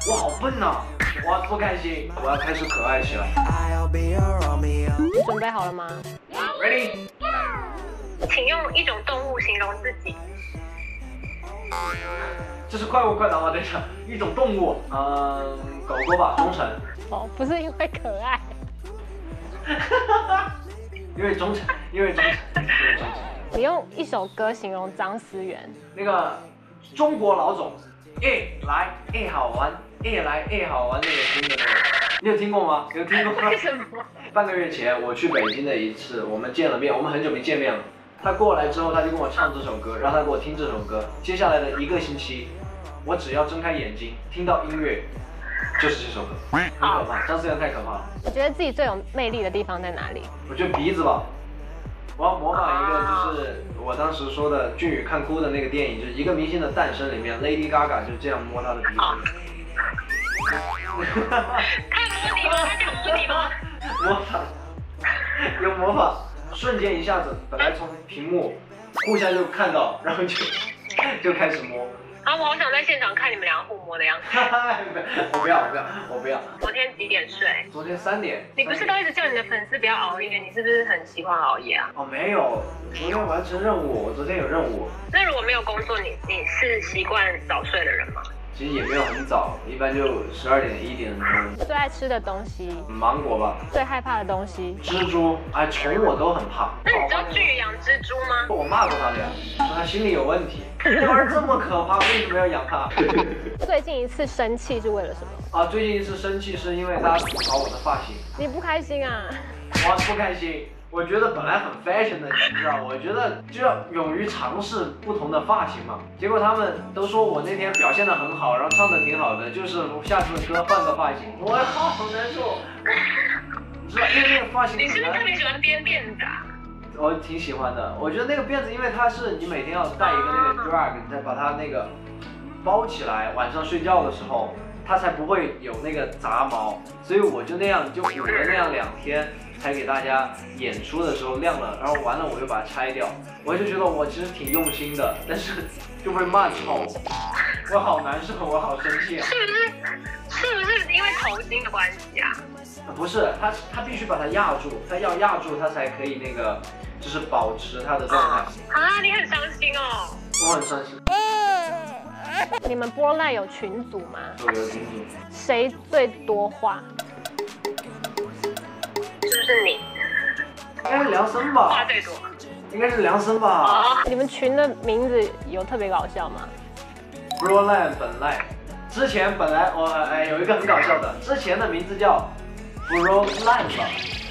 我好笨呐、我不开心，我要开始可爱起来。 你准备好了吗？ Ready？ 请用一种动物形容自己。 这是快问快答吗？等一下，一种动物，狗狗吧，忠诚。 哦，不是因为可爱。 因为忠诚，因为忠诚，因为忠诚。 你用一首歌形容张思源。 那个中国老总，来好玩，来好玩那个听的那个，你有听过吗？有听过吗？ 为什么？ 半个月前我去北京的一次，我们见了面，我们很久没见面了。他过来之后，他就跟我唱这首歌，让他给我听这首歌。接下来的1个星期，我只要睁开眼睛，听到音乐，就是这首歌，很可怕。张思源太可怕了。 你觉得自己最有魅力的地方在哪里？ 我觉得鼻子吧。我要模仿一个，就是我当时说的《俊宇看哭》的那个电影，就是一个明星的诞生里面 ，Lady Gaga 就这样摸她的鼻子。 他摸你吗？他想摸你吗？ 模仿，有模仿，瞬间一下子，本来从屏幕互相就看到，然后就开始摸。 啊，我好想在现场看你们俩互摸的样子。 我不要。 昨天几点睡？ 昨天3点。 你不是都一直叫你的粉丝不要熬夜？你是不是很喜欢熬夜啊？ 哦，没有，昨天完成任务，我昨天有任务。 那如果没有工作，你是习惯早睡的人吗？ 其实也没有很早，一般就12点1点钟。 最爱吃的东西？ 芒果吧。 最害怕的东西？ 蜘蛛，虫我都很怕。 那你知道巨鱼养蜘蛛吗？ 我骂过他的呀，说他心理有问题。这玩意儿这么可怕，为什么要养它？ 最近一次生气是为了什么？ 啊，最近一次生气是因为他吐槽我的发型。 你不开心啊？ 我不开心。我觉得本来很 fashion 的，你知道，我觉得就要勇于尝试不同的发型嘛。结果他们都说我那天表现得很好，然后唱得挺好的，就是下次歌换个发型，我好难受。你知道，因为那个发型你是不是特别喜欢编辫子啊？ 我挺喜欢的。我觉得那个辫子，因为它是你每天要带一个那个 drag， 你再把它那个包起来，晚上睡觉的时候它才不会有那个杂毛，所以我就那样就捂了那样2天。才给大家演出的时候亮了，然后完了我又把它拆掉，我就觉得我其实挺用心的，但是就被骂丑，我好难受，我好生气啊！ 是不是因为头巾的关系啊？ 不是，他必须把它压住，他要压住它才可以那个，就是保持它的状态。 啊，你很伤心哦。 我很伤心。 你们波赖有群组吗？ 有群组。 谁最多话？ 是不是你？ 应该是梁森吧？ 话最多。 应该是梁森吧？ 你们群的名字有特别搞笑吗 ？Bro 赖本赖，之前本来我有一个很搞笑的，之前的名字叫 Bro 烂了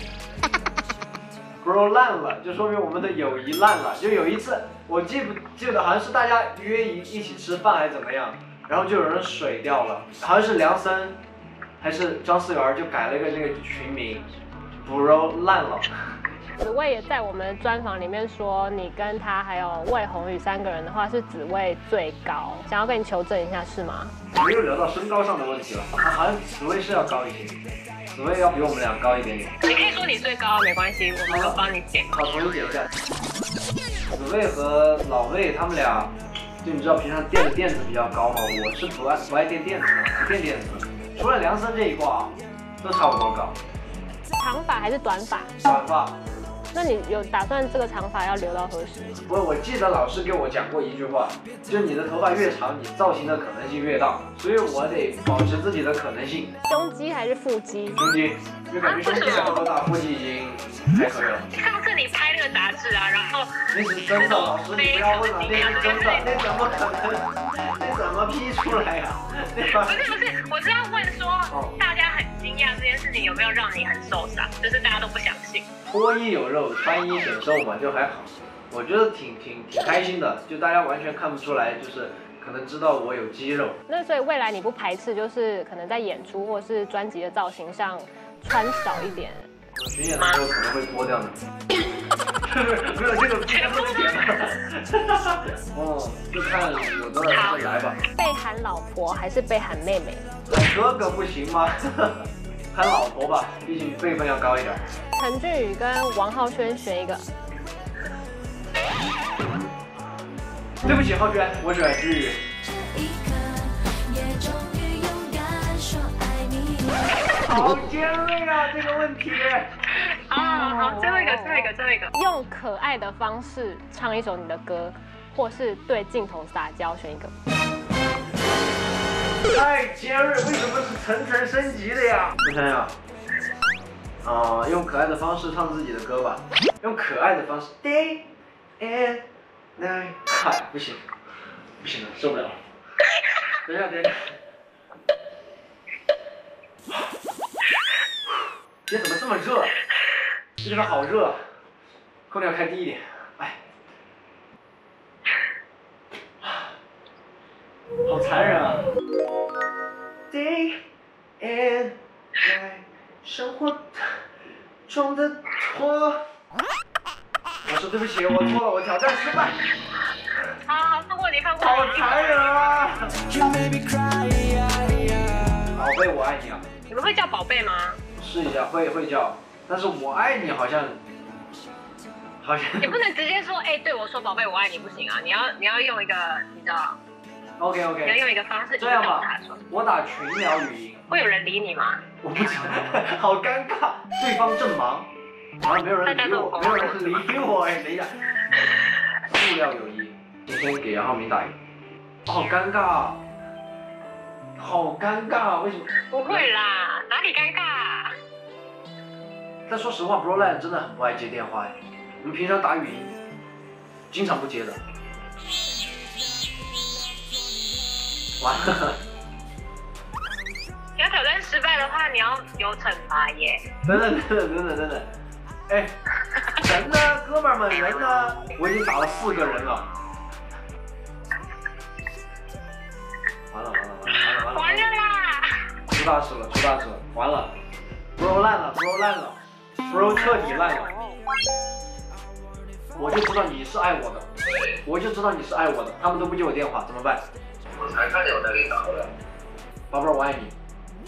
，Bro 烂了，就说明我们的友谊烂了。就有一次，我记得好像是大家约一起吃饭还是怎么样，然后就有人水掉了，好像是梁森还是张思源就改了一个那个群名。Bro 烂了。 紫薇也在我们专访里面说，你跟他还有魏宏宇3个人的话是紫薇最高，想要跟你求证一下是吗？ 没有聊到身高上的问题了，好像紫薇是要高一些，紫薇要比我们俩高一点点。 你可以说你最高没关系，我们会帮你减。 好，重新减一下。紫薇和老魏他们俩，就你知道平常垫的垫子比较高嘛，我是不爱垫垫子的，不垫垫子。除了梁森这一挂，都差不多高。 长发还是短发？ 短发。 那你有打算这个长发要留到何时吗？ 我记得老师给我讲过一句话，就是你的头发越长，你造型的可能性越大，所以我得保持自己的可能性。 胸肌还是腹肌？ 胸肌，就感觉胸肌还不够大，腹肌已经还可以了。 上次你拍那个杂志啊，然后那是真的，老师你不要问了，那是真的，那怎么可能？那怎么 P 出来呀？ 不是，我是要问说，大家很惊讶这件事情有没有让你很受伤？就是大家都不相信。 脱衣有肉，穿衣显瘦嘛，就还好。我觉得挺开心的，就大家完全看不出来，就是可能知道我有肌肉。 那所以未来你不排斥，就是可能在演出或是专辑的造型上穿少一点？ 巡演的时候可能会脱掉的。没有这个全部点了。哦，就看有多少人会来吧。 被喊老婆还是被喊妹妹？ 喊哥哥不行吗？喊老婆吧，毕竟辈分要高一点。 陈俊宇跟王浩轩选一个。 对不起，浩轩，我喜欢俊宇。 好尖锐啊这个问题。 好，最后一个。 用可爱的方式唱一首你的歌，或是对镜头撒娇，选一个。 太尖锐，为什么是层层升级的呀？我想想，用可爱的方式唱自己的歌吧。用可爱的方式 ，day and night。嗨，不行了，受不了了。等一下。今天怎么这么热？这地方好热，空调开低一点。哎，好残忍啊 ！Day and night， 生活中的错。老师，对不起，我错了，我挑战失败。 好，放过你。好残忍啊！宝贝，我爱你啊！ 你们会叫宝贝吗？ 试一下，会叫，但是我爱你好像。 你不能直接说，对我说宝贝我爱你不行啊，你要用一个，你知道 ？OK， 你要用一个方式这样吧，我打群聊语音。 会有人理你吗？ 我不知道，好尴尬，对方正忙，然后没有人理我，哎，等一下，塑料友谊，你先给杨浩明打一个，好尴尬，为什么？ 不会啦，哪里尴尬？ 但说实话 ，Broline 真的很不爱接电话哎。我们平常打语音，经常不接的。完了。 你要挑战失败的话，你要有惩罚耶。 等等。哎，人呢？哥们儿们，人呢？我已经打了4个人了。完了！ 完了啦！ 出大事了！完了 ，Bro 烂了 ，Bro 彻底烂了。我就知道你是爱我的，他们都不接我电话，怎么办？ 我才看见我再给你打过来。 宝贝儿，我爱你。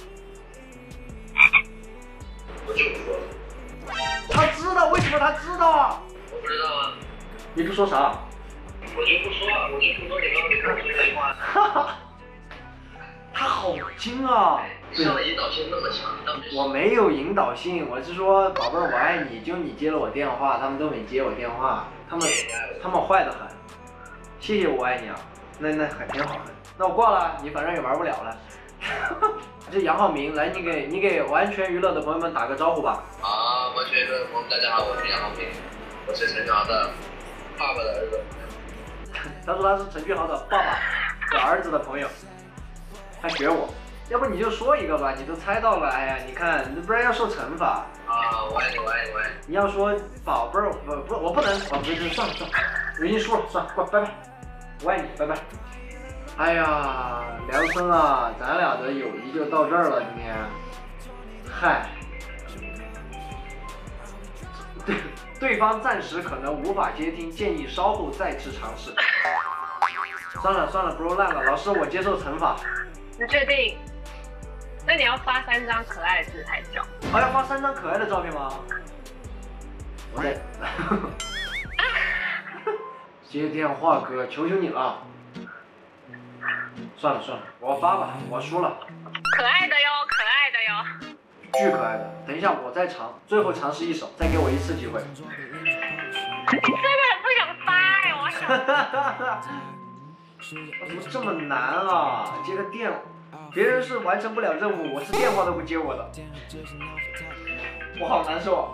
我就不说了。 他知道，为什么他知道啊？ 我不知道啊。 你不说啥？ 我就不说，你刚刚给我说废话。 哈哈，他好精啊！ 你上的引导性那么强， 我没有引导性，我是说，宝贝儿，我爱你，就你接了我电话，他们都没接我电话，他们坏得很。谢谢我爱你啊，那还挺好的。那我挂了，你反正也玩不了了。这杨浩明，来，你给完全娱乐的朋友们打个招呼吧。 好，完全娱乐的朋友们，大家好，我是杨浩明，我是陈俊豪的爸爸的儿子。 他说他是陈俊豪的爸爸的儿子的朋友，他学我。要不你就说一个吧，你都猜到了，哎呀，你看，不然要受惩罚。 啊，我爱你。 你要说宝贝儿，我不能，不是，算了，我已经输了，算了，拜拜，我爱你，拜拜。哎呀，梁生啊，咱俩的友谊就到这儿了，今天。嗨，对方暂时可能无法接听，建议稍后再次尝试。算了 ，Bro 烂了，老师我接受惩罚。 你确定？那你要发3张可爱的自拍照。 还要发3张可爱的照片吗？我在。接电话哥，求求你了。算了，我发吧，我输了。 可爱的哟。 巨可爱的，等一下我再最后尝试一首，再给我1次机会。 你真的很不想发哎，我想。 怎么这么难啊？接个电，别人是完成不了任务，我是电话都不接我的，我好难受啊。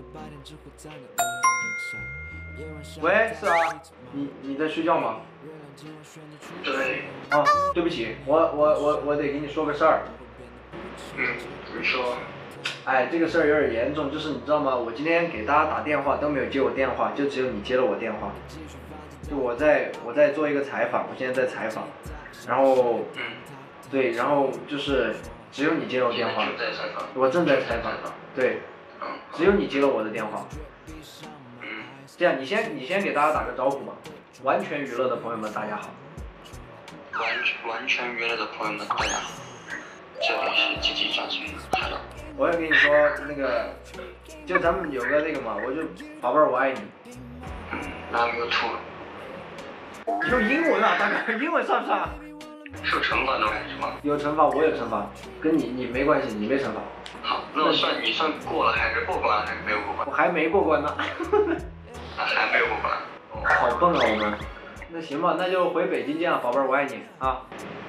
喂，是啊，你在睡觉吗？ 对。 哦，对不起，我得给你说个事儿。 你说。 哎，这个事儿有点严重，就是你知道吗？我今天给大家打电话都没有接我电话，就只有你接了我电话。就我在做一个采访，我现在在采访，然后，对，然后就是只有你接了我电话。我正在采访。对，只有你接了我的电话。这样，你先给大家打个招呼吧。完全娱乐的朋友们，大家好。 完全娱乐的朋友们，大家好。这里是积极掌声快乐。 我要跟你说那个，就咱们有个那个嘛，我就宝贝儿我爱你。 Love you too。 用英文啊，大哥，英文算不算？ 是有惩罚的还是什么？ 有惩罚，我有惩罚，跟你没关系，你没惩罚。 那我算你算过了还是过关还是没有过关？ 我还没过关呢。 啊，还没有过关。哦， 好笨啊我们。那行吧，那就回北京见啊，宝贝儿，我爱你啊。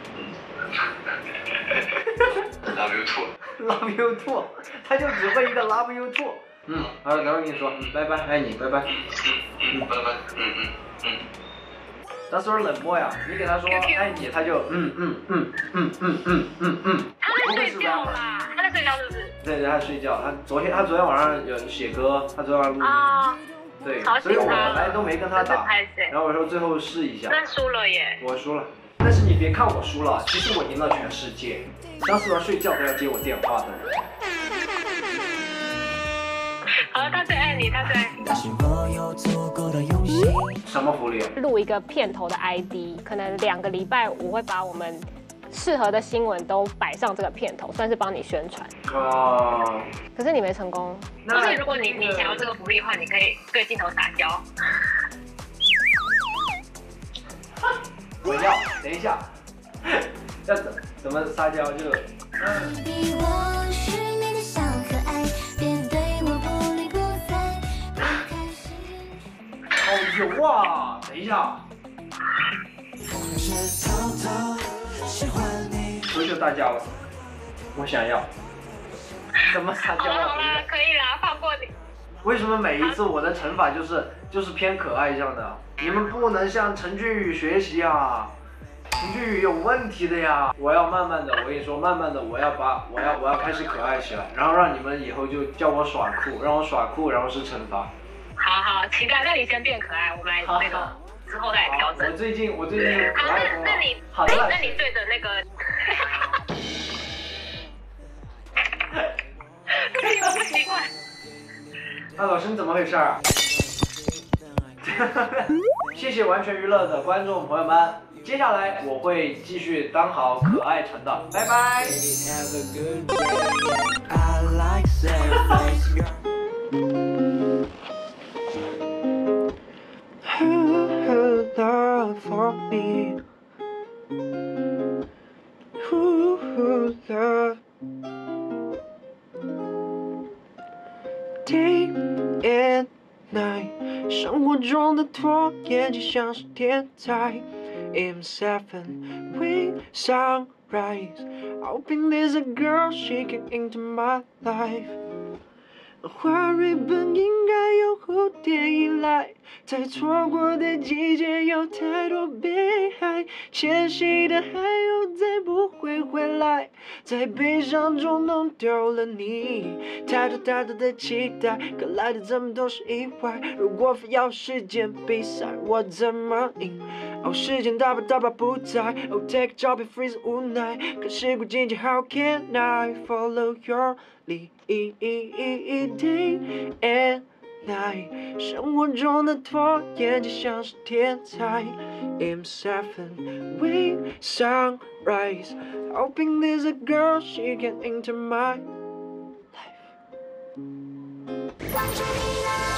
Love you too。 Love you too， 他就只会一个 Love you too。好，等会儿跟你说，拜拜，爱你，拜拜。 拜拜。 他说冷漠呀，你给他说爱你，他就他在睡觉啦，他在睡觉是不是？ 对，他在睡觉。他昨天晚上有写歌，他昨天晚上录音。 啊， 对，所以我本来都没跟他打。然后我说最后试一下。 那输了耶。 我输了，但是你别看我输了，其实我赢了全世界。当时玩睡觉都要接我电话的人。 好，他最爱你，他最爱你。 什么福利？ 录一个片头的 ID， 可能2个礼拜我会把我们适合的新闻都摆上这个片头，算是帮你宣传。 哦。 可是你没成功。 就是如果你想要这个福利的话，你可以对镜头撒娇。 我要，等一下，要怎么撒娇就好油啊！等一下，求求大家了，我想要。怎么撒娇啊？ 好了，可以啦，放过你。 为什么每一次我的惩罚就是偏可爱向的？你们不能向陈俊宇学习啊！陈俊宇有问题的呀！我要慢慢的，我跟你说，慢慢的，我要开始可爱起来，然后让你们以后就叫我耍酷，让我耍酷，然后是惩罚。 好，期待。那你先变可爱，我们来那个之后再来调整。 我最近可爱风了。 好，那你对着那个。为什么不习惯？ 老师你怎么回事啊？谢谢完全娱乐的观众朋友们，接下来我会继续当好可爱城的，拜拜。Day and night， 生活中的拖延就像是天才。M7 way sunrise， hoping there's a girl she can into my life。花蕊本应该有蝴蝶依赖，在错过的季节有太多悲哀，迁徙的还有再不会回来，在悲伤中弄丢了你，太多的期待，可来的怎么都是意外。如果非要时间比赛，我怎么赢？哦，时间大把不在，哦 take a job and freeze 无奈，可时过境迁 ，How can I follow your lead？ Day and night， 生活中的拖延就像是天才。M7 way sunrise， hoping there's a girl she can into my life。